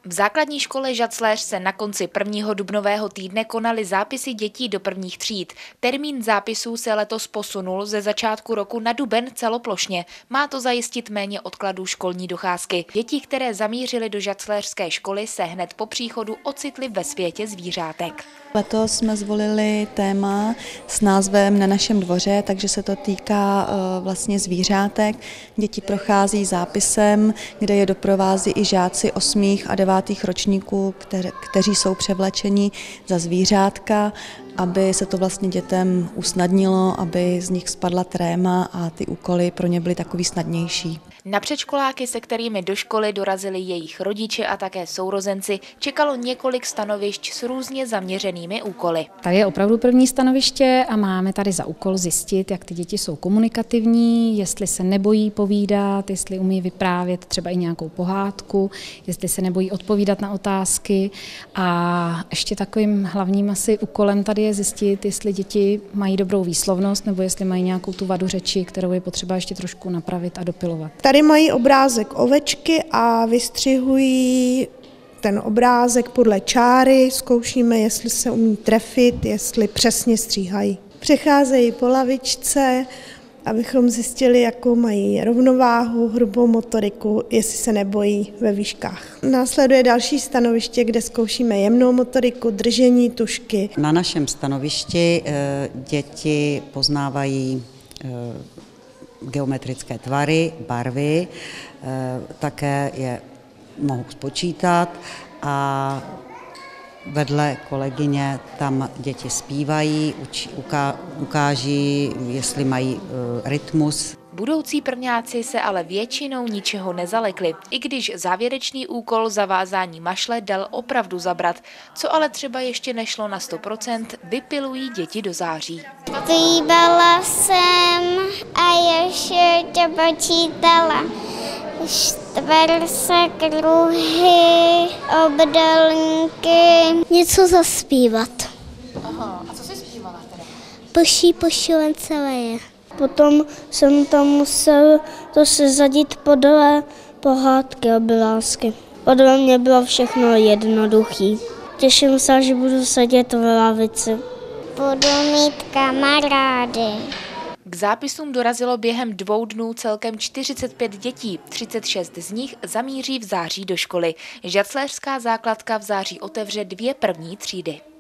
V základní škole Žacléř se na konci prvního dubnového týdne konaly zápisy dětí do prvních tříd. Termín zápisů se letos posunul ze začátku roku na duben celoplošně. Má to zajistit méně odkladů školní docházky. Děti, které zamířily do žacléřské školy, se hned po příchodu ocitly ve světě zvířátek. Letos jsme zvolili téma s názvem Na našem dvoře, takže se to týká vlastně zvířátek. Děti prochází zápisem, kde je doprovází i žáci 8. a 9. ročníků, kteří jsou převlečeni za zvířátka, aby se to vlastně dětem usnadnilo, aby z nich spadla tréma a ty úkoly pro ně byly takový snadnější. Na předškoláky, se kterými do školy dorazili jejich rodiče a také sourozenci, čekalo několik stanovišť s různě zaměřenými úkoly. Tady je opravdu první stanoviště a máme tady za úkol zjistit, jak ty děti jsou komunikativní, jestli se nebojí povídat, jestli umí vyprávět třeba i nějakou pohádku, jestli se nebojí odpovídat na otázky. A ještě takovým hlavním asi úkolem tady je zjistit, jestli děti mají dobrou výslovnost nebo jestli mají nějakou tu vadu řeči, kterou je potřeba ještě trošku napravit a dopilovat. Tady mají obrázek ovečky a vystřihují ten obrázek podle čáry, zkoušíme, jestli se umí trefit, jestli přesně stříhají. Přecházejí po lavičce, abychom zjistili, jakou mají rovnováhu, hrubou motoriku, jestli se nebojí ve výškách. Následuje další stanoviště, kde zkoušíme jemnou motoriku, držení tužky. Na našem stanovišti děti poznávají geometrické tvary, barvy, také je mohou spočítat a vedle kolegyně tam děti zpívají, ukáží, jestli mají rytmus. Budoucí prvňáci se ale většinou ničeho nezalekli, i když závěrečný úkol zavázání mašle dal opravdu zabrat. Co ale třeba ještě nešlo na 100%, vypilují děti do září. Zpívala jsem a ještě to počítala. Čtverce, kruhy, obdélníky. Něco zaspívat. Aha, a co jsi zpívala teda? Pošílen celé je. Potom jsem tam musel to sezadit podle pohádky a obrázky. Podle mě bylo všechno jednoduchý. Těším se, že budu sedět v lavici. Budu mít kamarády. K zápisům dorazilo během 2 dnů celkem 45 dětí, 36 z nich zamíří v září do školy. Žacléřská základka v září otevře 2 první třídy.